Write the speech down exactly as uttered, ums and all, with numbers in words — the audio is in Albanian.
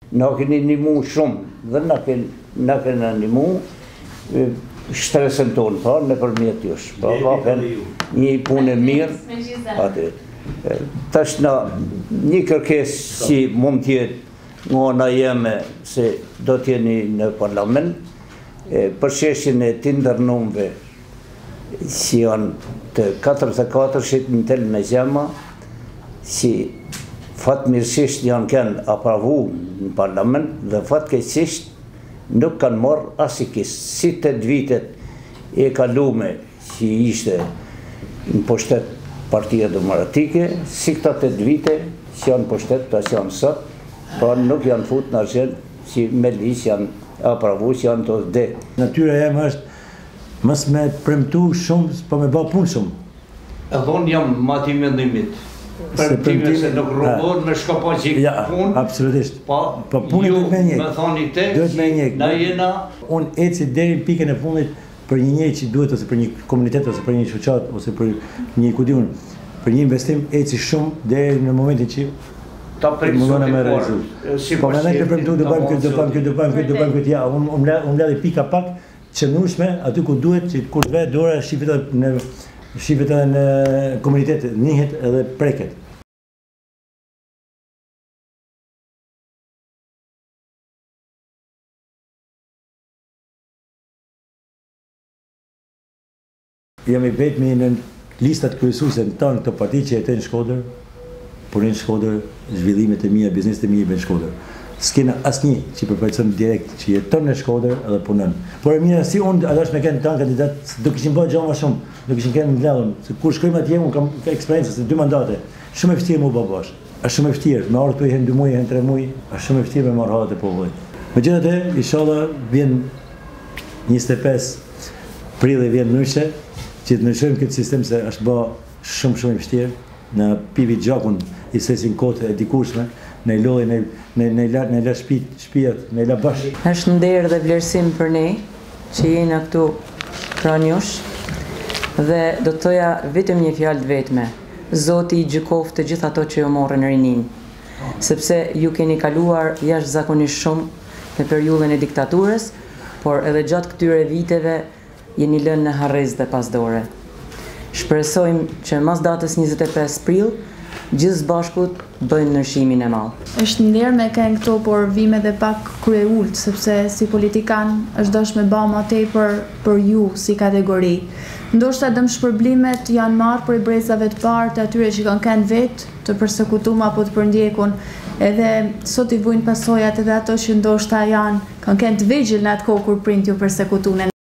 na keni ndihmu shumë dhe na keni na keni ndihmu shtresën tonë, pra, nëpërmjet jush. Pra, ka një punë mirë. Atë. Tash na një kërkesë si mund të jetë nga ana jeme se do të jeni në parlament, për sheshin e të ndërnumve si janë të katërdhjetë e katër në tel me gjema, si fatmirësisht janë kënë apravu në parlament dhe fatkeqësisht nuk kanë marrë as i kisë. Si të vitet e kalume që ishte në poshtet Partia Demokratike, si këta të vite që janë poshtet ta që janë sot, pra nuk janë fut në argjen që me liqë janë apravu që janë të dhe. Natyra jem është mës me premtu shumë, po me ba punë shumë. E thonë jam ma ti mendimit. Premtime se nuk rrugor me shkopa që i punë. Absolutisht. Po ju me thoni te që na jena. Unë eci deri në pikën e fundit për një njëri që duhet, ose për një komunitet, ose për një shoqat, ose për një kudiun, për një investim eci shumë deri në momentin që ta mundona me realizu. Po me ne të premtu do bëjmë këtë, do bëjmë këtë, do bëjmë këtë, do bëjmë këtë, ja, unë mledhe pika pak që nushme aty ku duhet që kur të vetë dora shifet në shifet edhe në komunitetet, njihet edhe preket. Jam i vetmi në listat kryesuese të tonë të parti që jetojnë në Shkodër, punin në Shkodër, zhvillimet e mia, bizneset e mia në Shkodër. S'kena asnjë që përfaqëson direkt që jeton në Shkodër edhe punon. Por e mira si unë adash me kanë tan kandidat, do kishin bërë gjë më shumë, do kishin kanë mbledhur, se kur shkojmë atje unë kam eksperiencë se dy mandate. Shumë e vështirë më u bash. Është shumë e vështirë, me orë këtu i hen dy muaj, hen tre muaj, është shumë e vështirë me marrë hallat e popullit. Megjithatë, inshallah vjen njëzet e pesë prilli vjen ndryshe, që të ndryshojmë këtë sistem se është bë shumë shumë i vështirë. Në pivi gjakun i sesin kote e dikushme, në i lodhi, në i la shpijat, në i la bash. Është nder dhe vlerësim për ne që jena këtu pranë jush dhe do të thoja vetëm një fjalë të vetme. Zoti i gjykoftë të gjithë ato që ju morën rinin, sepse ju keni kaluar jashtëzakonisht shumë në periudhën e diktaturës, por edhe gjatë këtyre viteve jeni lënë në harrez dhe pasdore. Shpresojmë që mas datës njëzet e pesë prill, gjithë bashkut bëjnë ndryshimin e madh. Është nder me kënë këto, por vime dhe pak krye ult, sepse si politikan është dosh me ba ma tepër për ju si kategori. Ndoshta dëmshpërblimet janë marrë për i brezave të parë të atyre që kanë kënë vetë të përsekutum apo të përndjekun, edhe sot i vujnë pasojat edhe ato që ndoshta janë kanë kënë të vegjël në atë kohë kur prind ju përsekutunen.